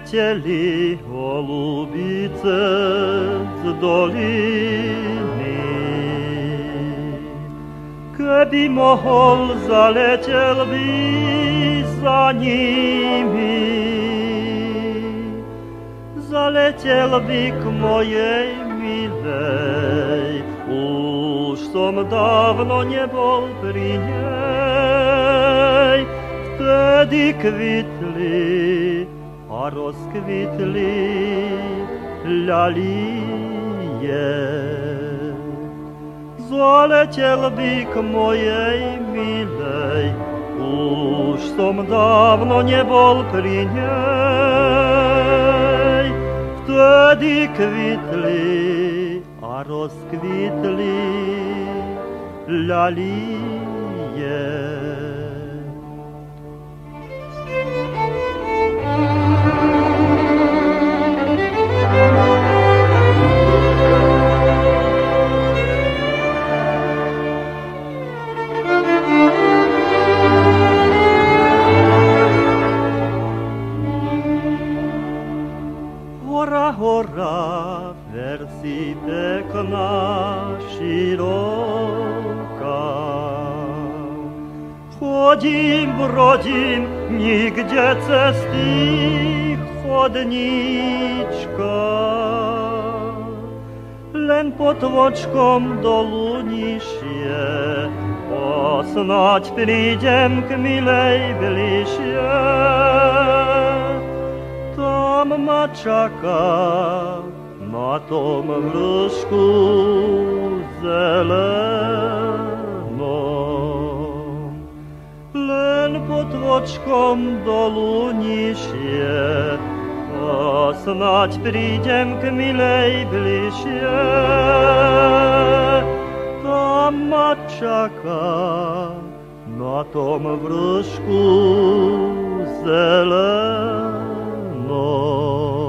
Leteli holubice z doliny. Keby mohol, zaletel by za nimi. Zaletel by k mojej milej, už som dávno nebol pri nej. Vtedy kvitli a rozkvitli ľalie. Zaletel by k mojej milej, už som dávno nebol pri nej. Vtedy kvitli a rozkvitli ľalie. Hora, hora, versi pekná, široká. Chodím, brodím, nikde cesty chodníčka. Len pod vočkom dolu nižšie, snáď prídem k milej bližšie. Tam ma čaká na tom vršku zelenom. Len pod vočkom dolu nižšie, a snáď prídem k milej bližšie. Tam ma čaká na tom vršku zelenom.